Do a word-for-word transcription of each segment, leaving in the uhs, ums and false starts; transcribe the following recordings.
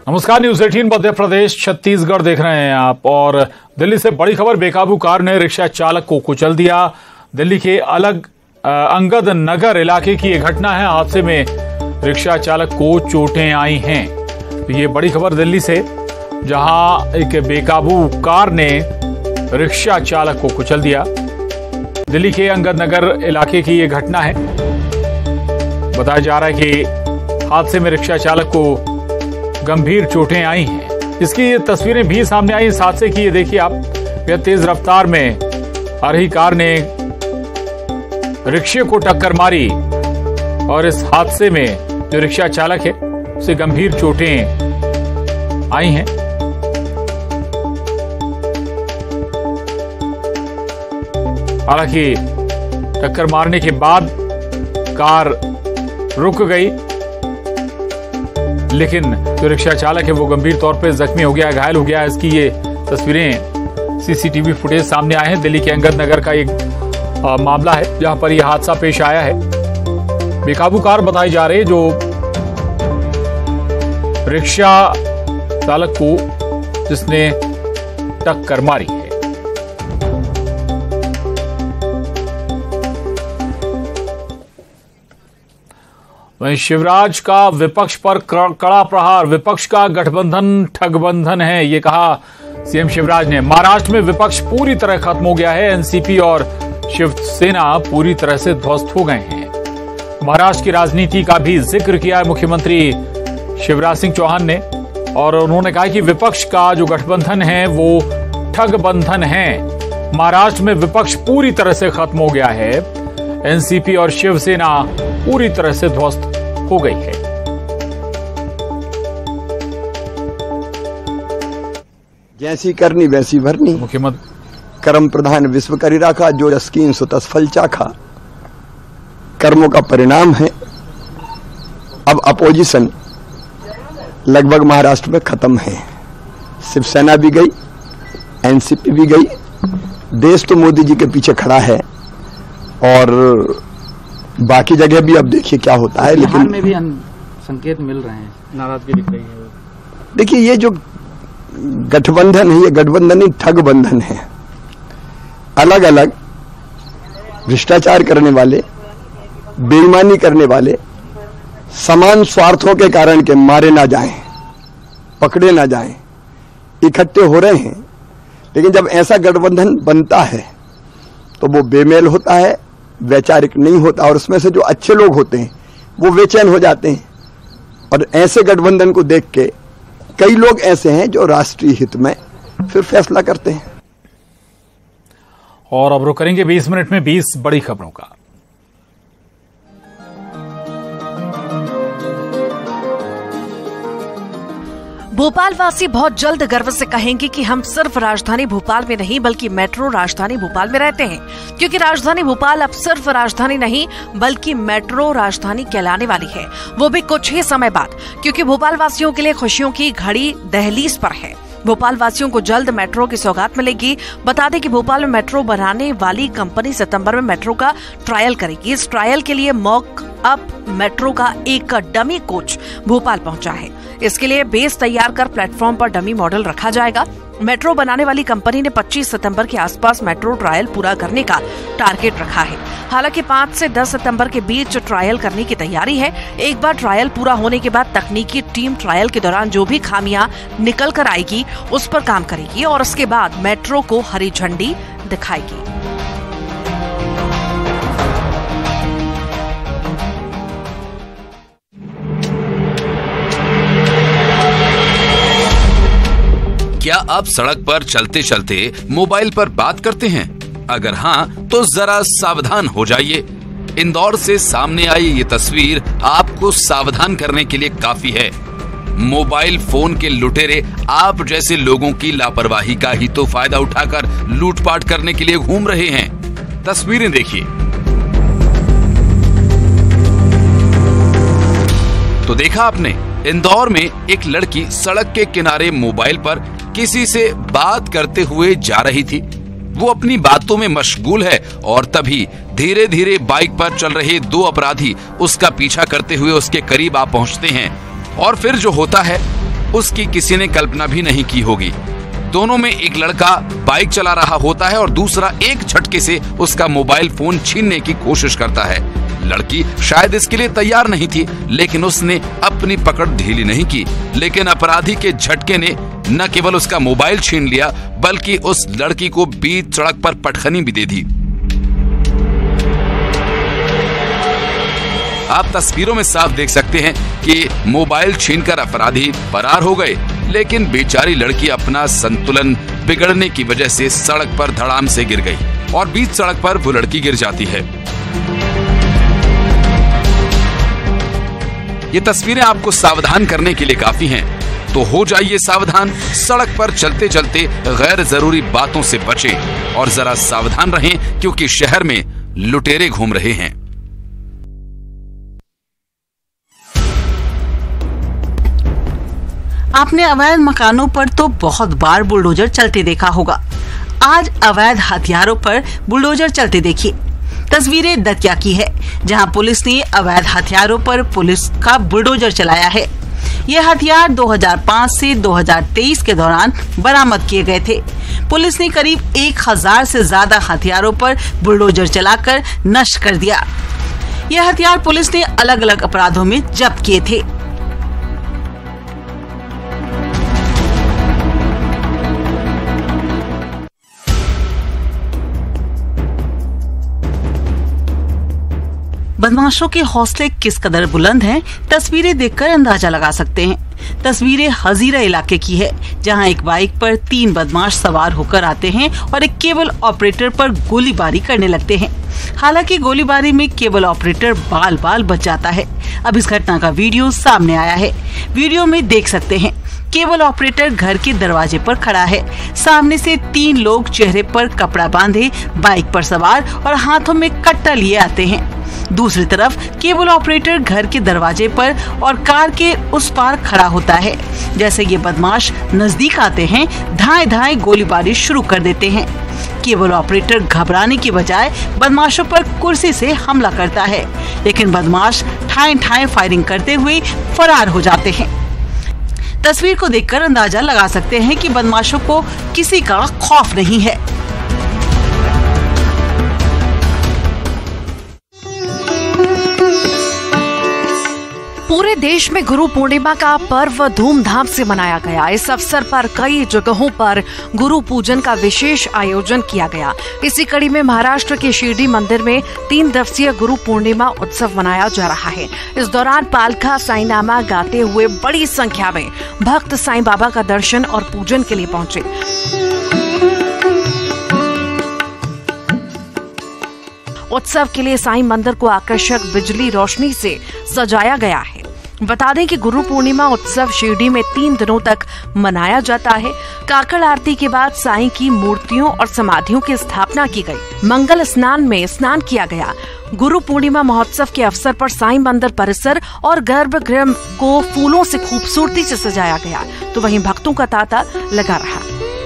नमस्कार, न्यूज अठारह मध्य प्रदेश छत्तीसगढ़ देख रहे हैं आप। और दिल्ली से बड़ी खबर, बेकाबू कार ने रिक्शा चालक को कुचल दिया। दिल्ली के अलग अंगद नगर इलाके की यह घटना है। हादसे में रिक्शा चालक को चोटें आई हैं। तो ये बड़ी खबर दिल्ली से, जहां एक बेकाबू कार ने रिक्शा चालक को कुचल दिया। दिल्ली के अंगद नगर इलाके की यह घटना है। बताया जा रहा है कि हादसे में रिक्शा चालक को गंभीर चोटें आई हैं। इसकी ये तस्वीरें भी सामने आई इस हादसे की। ये देखिए आप, बेहद तेज रफ्तार में आ रही कार ने रिक्शे को टक्कर मारी और इस हादसे में जो रिक्शा चालक है उसे गंभीर चोटें आई हैं। हालांकि टक्कर मारने के बाद कार रुक गई, लेकिन जो रिक्शा चालक है वो गंभीर तौर पर जख्मी हो गया, घायल हो गया। इसकी ये तस्वीरें, सीसीटीवी फुटेज सामने आए हैं। दिल्ली के अंगद नगर का एक आ, मामला है जहां पर यह हादसा पेश आया है। बेकाबू कार बताई जा रही है जो रिक्शा चालक को जिसने टक्कर मारी है। वहीं शिवराज का विपक्ष पर कड़ा प्रहार। विपक्ष का गठबंधन ठगबंधन है, ये कहा सीएम शिवराज ने। महाराष्ट्र में विपक्ष पूरी तरह खत्म हो गया है। एनसीपी और शिवसेना पूरी तरह से ध्वस्त हो गए हैं। महाराष्ट्र की राजनीति का भी जिक्र किया है मुख्यमंत्री शिवराज सिंह चौहान ने, और उन्होंने कहा कि विपक्ष का जो गठबंधन है वो ठगबंधन है। महाराष्ट्र में विपक्ष पूरी तरह से खत्म हो गया है। एनसीपी और शिवसेना पूरी तरह से ध्वस्त हो गई है। जैसी करनी वैसी भरनी, मुख्यमंत्री कर्म प्रधान विश्व करी राखा, जो रस्कीन सो तस फल चाखा। कर्मों का परिणाम है। अब अपोजिशन लगभग महाराष्ट्र में खत्म है। शिवसेना भी गई, एनसीपी भी गई। देश तो मोदी जी के पीछे खड़ा है और बाकी जगह भी अब देखिए क्या होता है। लेकिन में भी संकेत मिल रहे हैं, नाराजगी दिख रही है। देखिए, ये जो गठबंधन है ये गठबंधन नहीं ठग बंधन है। अलग अलग भ्रष्टाचार करने वाले, बेईमानी करने वाले समान स्वार्थों के कारण के मारे ना जाएं, पकड़े ना जाएं, इकट्ठे हो रहे हैं। लेकिन जब ऐसा गठबंधन बनता है तो वो बेमेल होता है, वैचारिक नहीं होता, और उसमें से जो अच्छे लोग होते हैं वो बेचैन हो जाते हैं। और ऐसे गठबंधन को देख के कई लोग ऐसे हैं जो राष्ट्रीय हित में फिर फैसला करते हैं। और अब रुक करेंगे बीस मिनट में बीस बड़ी खबरों का। भोपाल वासी बहुत जल्द गर्व से कहेंगे कि हम सिर्फ राजधानी भोपाल में नहीं बल्कि मेट्रो राजधानी भोपाल में रहते हैं, क्योंकि राजधानी भोपाल अब सिर्फ राजधानी नहीं बल्कि मेट्रो राजधानी कहलाने वाली है, वो भी कुछ ही समय बाद, क्योंकि भोपाल वासियों के लिए खुशियों की घड़ी दहलीज पर है। भोपाल वासियों को जल्द मेट्रो की सौगात मिलेगी। बता दें कि भोपाल में मेट्रो बनाने वाली कंपनी सितंबर में मेट्रो का ट्रायल करेगी। इस ट्रायल के लिए मॉक अप मेट्रो का एक डमी कोच भोपाल पहुंचा है। इसके लिए बेस तैयार कर प्लेटफॉर्म पर डमी मॉडल रखा जाएगा। मेट्रो बनाने वाली कंपनी ने पच्चीस सितंबर के आसपास मेट्रो ट्रायल पूरा करने का टारगेट रखा है। हालांकि पाँच से दस सितंबर के बीच ट्रायल करने की तैयारी है। एक बार ट्रायल पूरा होने के बाद तकनीकी टीम ट्रायल के दौरान जो भी खामियां निकल कर आएगी उस पर काम करेगी और उसके बाद मेट्रो को हरी झंडी दिखाएगी। क्या आप सड़क पर चलते चलते मोबाइल पर बात करते हैं? अगर हाँ तो जरा सावधान हो जाइए। इंदौर से सामने आई ये तस्वीर आपको सावधान करने के लिए काफी है। मोबाइल फोन के लुटेरे आप जैसे लोगों की लापरवाही का ही तो फायदा उठाकर लूटपाट करने के लिए घूम रहे हैं। तस्वीरें देखिए तो देखा आपने, इंदौर में एक लड़की सड़क के किनारे मोबाइल पर किसी से बात करते हुए जा रही थी। वो अपनी बातों में मशगूल है और तभी धीरे धीरे बाइक पर चल रहे दो अपराधी उसका पीछा करते हुए उसके करीब आ पहुंचते हैं और फिर जो होता है उसकी किसी ने कल्पना भी नहीं की होगी। दोनों में एक लड़का बाइक चला रहा होता है और दूसरा एक झटके से उसका मोबाइल फोन छीनने की कोशिश करता है। लड़की शायद इसके लिए तैयार नहीं थी, लेकिन उसने अपनी पकड़ ढीली नहीं की। लेकिन अपराधी के झटके ने न केवल उसका मोबाइल छीन लिया, बल्कि उस लड़की को बीच सड़क पर पटखनी भी दे दी। आप तस्वीरों में साफ देख सकते हैं कि मोबाइल छीनकर अपराधी फरार हो गए, लेकिन बेचारी लड़की अपना संतुलन बिगड़ने की वजह से सड़क पर धड़ाम से गिर गई और बीच सड़क पर वो लड़की गिर जाती है। ये तस्वीरें आपको सावधान करने के लिए काफी हैं, तो हो जाइए सावधान। सड़क पर चलते चलते गैर जरूरी बातों से बचें और जरा सावधान रहें, क्योंकि शहर में लुटेरे घूम रहे हैं। आपने अवैध मकानों पर तो बहुत बार बुलडोजर चलते देखा होगा। आज अवैध हथियारों पर बुलडोजर चलते देखिए। तस्वीरें दतिया की है, जहां पुलिस ने अवैध हथियारों पर पुलिस का बुलडोजर चलाया है। ये हथियार दो हज़ार पाँच से दो हज़ार तेईस के दौरान बरामद किए गए थे। पुलिस ने करीब एक हजार से ज्यादा हथियारों पर बुलडोजर चलाकर नष्ट कर दिया। यह हथियार पुलिस ने अलग अलग अपराधों में जब्त किए थे। बदमाशों के हौसले किस कदर बुलंद हैं, तस्वीरें देखकर अंदाजा लगा सकते हैं। तस्वीरें हजीरा इलाके की है, जहां एक बाइक पर तीन बदमाश सवार होकर आते हैं और एक केबल ऑपरेटर पर गोलीबारी करने लगते हैं। हालांकि गोलीबारी में केबल ऑपरेटर बाल बाल बच जाता है। अब इस घटना का वीडियो सामने आया है। वीडियो में देख सकते हैं केबल ऑपरेटर घर के दरवाजे पर खड़ा है। सामने से तीन लोग चेहरे पर कपड़ा बांधे बाइक पर सवार और हाथों में कट्टा लिए आते हैं। दूसरी तरफ केबल ऑपरेटर घर के दरवाजे पर और कार के उस पार खड़ा होता है। जैसे ये बदमाश नजदीक आते हैं, धाए धाए गोलीबारी शुरू कर देते हैं। केबल ऑपरेटर घबराने की बजाय बदमाशों पर कुर्सी से हमला करता है, लेकिन बदमाश ठाए ठाए फायरिंग करते हुए फरार हो जाते हैं। तस्वीर को देखकर अंदाजा लगा सकते हैं कि बदमाशों को किसी का खौफ नहीं है। पूरे देश में गुरु पूर्णिमा का पर्व धूमधाम से मनाया गया। इस अवसर पर कई जगहों पर गुरु पूजन का विशेष आयोजन किया गया। इसी कड़ी में महाराष्ट्र के शिरडी मंदिर में तीन दिवसीय गुरु पूर्णिमा उत्सव मनाया जा रहा है। इस दौरान पालखा साईनामा गाते हुए बड़ी संख्या में भक्त साईं बाबा का दर्शन और पूजन के लिए पहुंचे। उत्सव के लिए साईं मंदिर को आकर्षक बिजली रोशनी से सजाया गया है। बता दें कि गुरु पूर्णिमा उत्सव शिरडी में तीन दिनों तक मनाया जाता है। काकड़ आरती के बाद साईं की मूर्तियों और समाधियों की स्थापना की गई। मंगल स्नान में स्नान किया गया। गुरु पूर्णिमा महोत्सव के अवसर पर साईं मंदिर परिसर और गर्भगृह को फूलों से खूबसूरती से सजाया गया, तो वहीं भक्तों का तांता लगा रहा।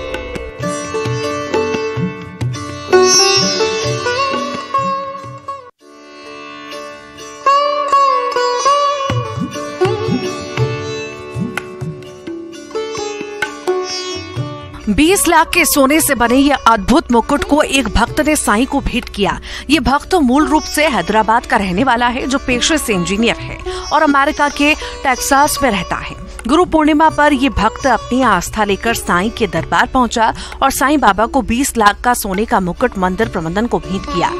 बीस लाख के सोने से बने ये अद्भुत मुकुट को एक भक्त ने साईं को भेंट किया। ये भक्त मूल रूप से हैदराबाद का रहने वाला है, जो पेशे से इंजीनियर है और अमेरिका के टेक्सास में रहता है। गुरु पूर्णिमा पर ये भक्त अपनी आस्था लेकर साईं के दरबार पहुंचा और साईं बाबा को बीस लाख का सोने का मुकुट मंदिर प्रबंधन को भेंट किया।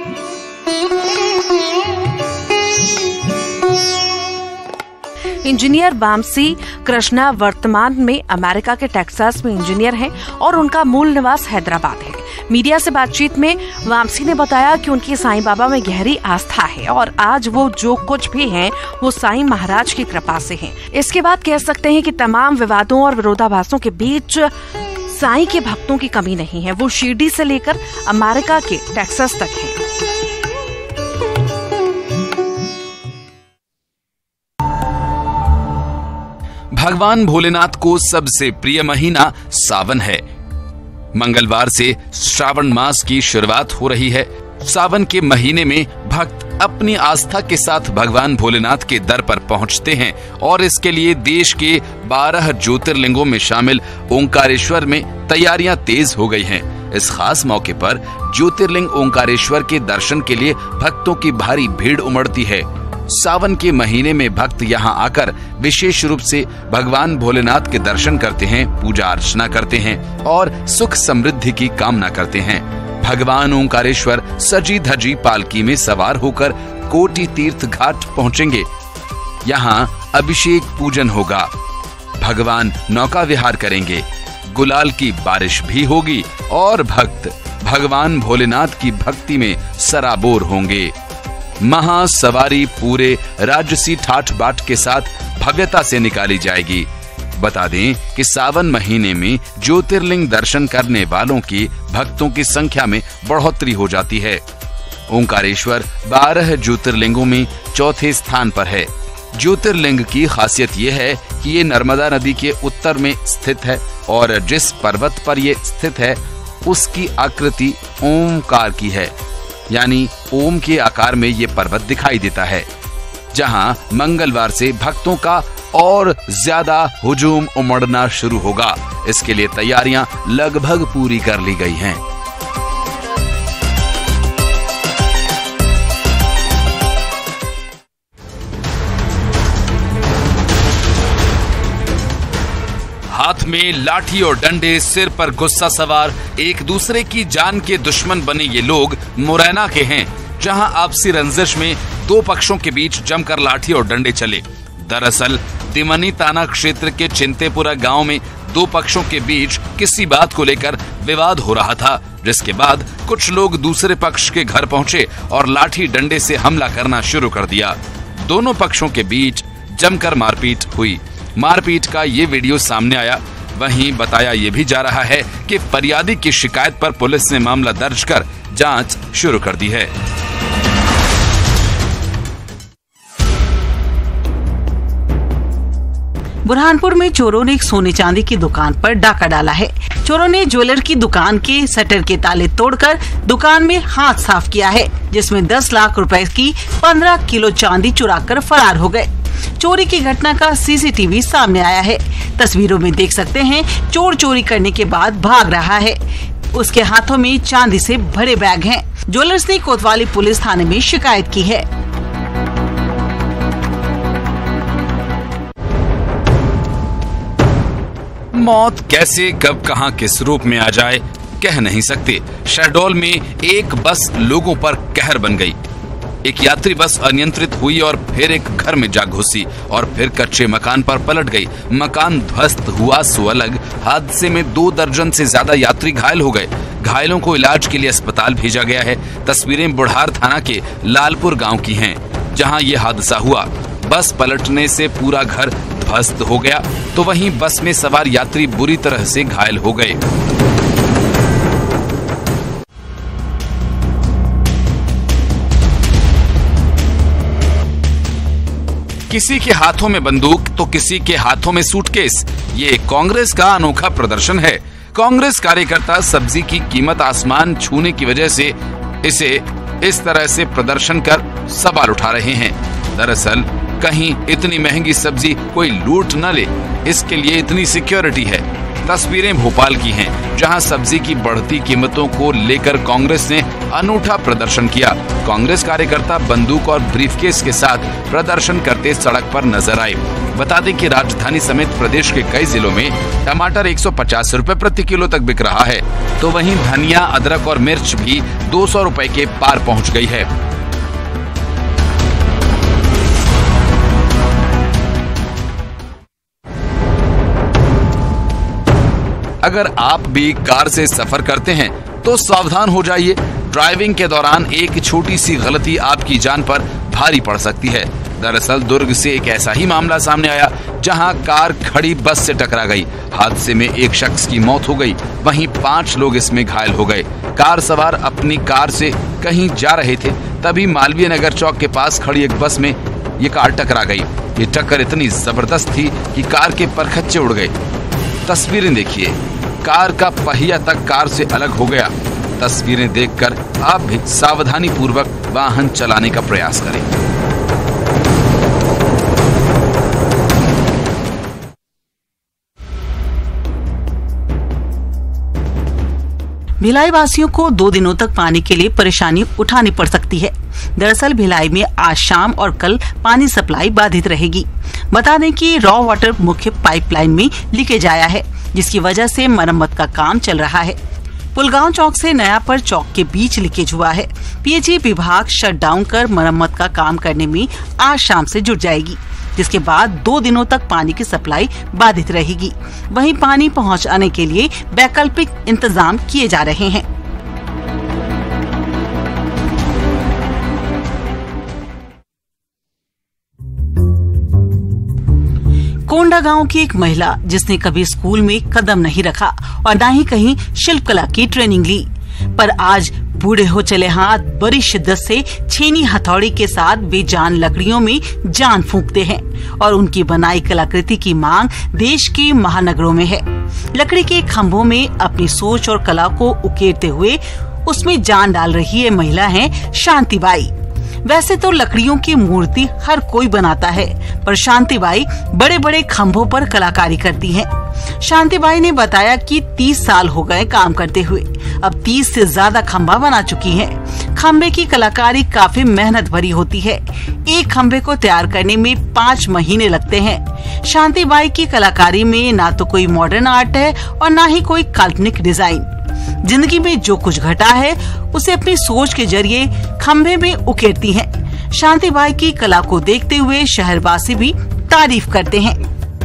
इंजीनियर वामसी कृष्णा वर्तमान में अमेरिका के टेक्सास में इंजीनियर हैं और उनका मूल निवास हैदराबाद है। मीडिया से बातचीत में वामसी ने बताया कि उनकी साईं बाबा में गहरी आस्था है और आज वो जो कुछ भी हैं वो साईं महाराज की कृपा से हैं। इसके बाद कह सकते हैं कि तमाम विवादों और विरोधाभासों के बीच साईं के भक्तों की कमी नहीं है। वो शिरडी से लेकर अमेरिका के टेक्सास तक है। भगवान भोलेनाथ को सबसे प्रिय महीना सावन है। मंगलवार से श्रावण मास की शुरुआत हो रही है। सावन के महीने में भक्त अपनी आस्था के साथ भगवान भोलेनाथ के दर पर पहुंचते हैं और इसके लिए देश के बारह ज्योतिर्लिंगों में शामिल ओंकारेश्वर में तैयारियां तेज हो गई हैं। इस खास मौके पर ज्योतिर्लिंग ओंकारेश्वर के दर्शन के लिए भक्तों की भारी भीड़ उमड़ती है। सावन के महीने में भक्त यहाँ आकर विशेष रूप से भगवान भोलेनाथ के दर्शन करते हैं, पूजा अर्चना करते हैं और सुख समृद्धि की कामना करते हैं। भगवान ओंकारेश्वर सजी धजी पालकी में सवार होकर कोटि तीर्थ घाट पहुँचेंगे। यहाँ अभिषेक पूजन होगा, भगवान नौका विहार करेंगे, गुलाल की बारिश भी होगी और भक्त भगवान भोलेनाथ की भक्ति में सराबोर होंगे। महासवारी पूरे राजसी ठाठ बाट के साथ भव्यता से निकाली जाएगी। बता दें कि सावन महीने में ज्योतिर्लिंग दर्शन करने वालों की भक्तों की संख्या में बढ़ोतरी हो जाती है। ओंकारेश्वर बारह ज्योतिर्लिंगों में चौथे स्थान पर है। ज्योतिर्लिंग की खासियत यह है कि ये नर्मदा नदी के उत्तर में स्थित है और जिस पर्वत पर ये स्थित है उसकी आकृति ओमकार की है, यानी ओम के आकार में ये पर्वत दिखाई देता है। जहां मंगलवार से भक्तों का और ज्यादा हुजूम उमड़ना शुरू होगा। इसके लिए तैयारियां लगभग पूरी कर ली गई हैं। हाथ में लाठी और डंडे, सिर पर गुस्सा सवार, एक दूसरे की जान के दुश्मन बने ये लोग मुरैना के हैं, जहां आपसी रंजिश में दो पक्षों के बीच जमकर लाठी और डंडे चले। दरअसल तिमनी थाना क्षेत्र के चिंतेपुरा गांव में दो पक्षों के बीच किसी बात को लेकर विवाद हो रहा था, जिसके बाद कुछ लोग दूसरे पक्ष के घर पहुंचे और लाठी डंडे से हमला करना शुरू कर दिया। दोनों पक्षों के बीच जमकर मारपीट हुई। मारपीट का ये वीडियो सामने आया। वहीं बताया ये भी जा रहा है कि फरियादी की शिकायत पर पुलिस ने मामला दर्ज कर जांच शुरू कर दी है। बुरहानपुर में चोरों ने एक सोने चांदी की दुकान पर डाका डाला है। चोरों ने ज्वेलर की दुकान के शटर के ताले तोड़कर दुकान में हाथ साफ किया है, जिसमें दस लाख रुपए की पंद्रह किलो चांदी चुराकर फरार हो गए। चोरी की घटना का सीसीटीवी सामने आया है। तस्वीरों में देख सकते हैं चोर चोरी करने के बाद भाग रहा है। उसके हाथों में चांदी से भरे बैग हैं। ज्वेलर्स ने कोतवाली पुलिस थाने में शिकायत की है। मौत कैसे, कब, कहां, किस रूप में आ जाए कह नहीं सकते। शहडोल में एक बस लोगों पर कहर बन गई। एक यात्री बस अनियंत्रित हुई और फिर एक घर में जा घुसी और फिर कच्चे मकान पर पलट गई। मकान ध्वस्त हुआ सो अलग। हादसे में दो दर्जन से ज्यादा यात्री घायल हो गए। घायलों को इलाज के लिए अस्पताल भेजा गया है। तस्वीरें बुढ़ार थाना के लालपुर गांव की हैं, जहां ये हादसा हुआ। बस पलटने से पूरा घर ध्वस्त हो गया, तो वहीं बस में सवार यात्री बुरी तरह से घायल हो गए। किसी के हाथों में बंदूक तो किसी के हाथों में सूटकेस। ये कांग्रेस का अनोखा प्रदर्शन है। कांग्रेस कार्यकर्ता सब्जी की कीमत आसमान छूने की वजह से इसे इस तरह से प्रदर्शन कर सवाल उठा रहे हैं। दरअसल कहीं इतनी महंगी सब्जी कोई लूट न ले, इसके लिए इतनी सिक्योरिटी है। तस्वीरें भोपाल की हैं, जहां सब्जी की बढ़ती कीमतों को लेकर कांग्रेस ने अनूठा प्रदर्शन किया। कांग्रेस कार्यकर्ता बंदूक और ब्रीफकेस के साथ प्रदर्शन करते सड़क पर नजर आए। बता दें कि राजधानी समेत प्रदेश के कई जिलों में टमाटर एक सौ पचास रुपए प्रति किलो तक बिक रहा है, तो वहीं धनिया, अदरक और मिर्च भी दो सौ रुपए के पार पहुंच गई है। अगर आप भी कार से सफर करते हैं तो सावधान हो जाइए। ड्राइविंग के दौरान एक छोटी सी गलती आपकी जान पर भारी पड़ सकती है। दरअसल दुर्ग से एक ऐसा ही मामला सामने आया, जहां कार खड़ी बस से टकरा गई। हादसे में एक शख्स की मौत हो गई, वहीं पांच लोग इसमें घायल हो गए। कार सवार अपनी कार से कहीं जा रहे थे, तभी मालवीय नगर चौक के पास खड़ी एक बस में ये कार टकरा गई। ये टक्कर इतनी जबरदस्त थी कि कार के परखच्चे उड़ गए। तस्वीरें देखिए, कार का पहिया तक कार से अलग हो गया। तस्वीरें देखकर आप भी सावधानी पूर्वक वाहन चलाने का प्रयास करें। भिलाई वासियों को दो दिनों तक पानी के लिए परेशानी उठानी पड़ सकती है। दरअसल भिलाई में आज शाम और कल पानी सप्लाई बाधित रहेगी। बता दें कि रॉ वाटर मुख्य पाइपलाइन में लीकेज आया है, जिसकी वजह से मरम्मत का काम चल रहा है। पुलगांव चौक से नयापर चौक के बीच लीकेज हुआ है। पीएचई विभाग शट डाउन कर मरम्मत का काम करने में आज शाम से जुट जाएगी, जिसके बाद दो दिनों तक पानी की सप्लाई बाधित रहेगी। वहीं पानी पहुंचाने के लिए वैकल्पिक इंतजाम किए जा रहे हैं। कोंडा गांव की एक महिला जिसने कभी स्कूल में कदम नहीं रखा और न ही कहीं शिल्पकला की ट्रेनिंग ली, पर आज बूढ़े हो चले हाथ बड़ी शिद्दत से छेनी हथौड़ी के साथ बेजान लकड़ियों में जान फूंकते हैं और उनकी बनाई कलाकृति की मांग देश के महानगरों में है। लकड़ी के खंभों में अपनी सोच और कला को उकेरते हुए उसमें जान डाल रही ये महिला है शांतिबाई। वैसे तो लकड़ियों की मूर्ति हर कोई बनाता है, पर शांतिबाई बड़े बड़े खंभों पर कलाकारी करती हैं। शांतिबाई ने बताया कि तीस साल हो गए काम करते हुए, अब तीस से ज्यादा खंभा बना चुकी हैं। खंभे की कलाकारी काफी मेहनत भरी होती है। एक खंभे को तैयार करने में पाँच महीने लगते हैं। शांतिबाई की कलाकारी में ना तो कोई मॉडर्न आर्ट है और ना ही कोई काल्पनिक डिजाइन। जिंदगी में जो कुछ घटा है उसे अपनी सोच के जरिए खंभे में उकेरती हैं। शांतिबाई की कला को देखते हुए शहरवासी भी तारीफ करते हैं।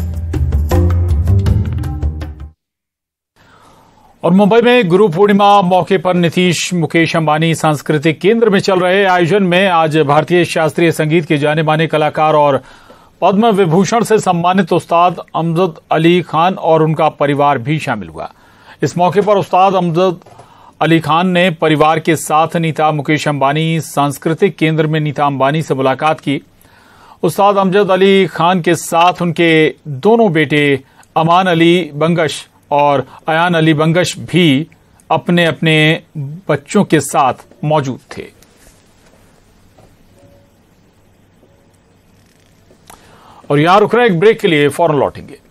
और मुंबई में गुरु पूर्णिमा मौके पर नीतीश मुकेश अंबानी सांस्कृतिक केंद्र में चल रहे आयोजन में आज भारतीय शास्त्रीय संगीत के जाने माने कलाकार और पद्म विभूषण से सम्मानित उस्ताद अमजद अली खान और उनका परिवार भी शामिल हुआ। इस मौके पर उस्ताद अमजद अली खान ने परिवार के साथ नीता मुकेश अंबानी सांस्कृतिक केंद्र में नीता अंबानी से मुलाकात की। उस्ताद अमजद अली खान के साथ उनके दोनों बेटे अमान अली बंगश और अयान अली बंगश भी अपने अपने बच्चों के साथ मौजूद थे। और यहां रुक रहे एक ब्रेक के लिए, फौरन लौटेंगे।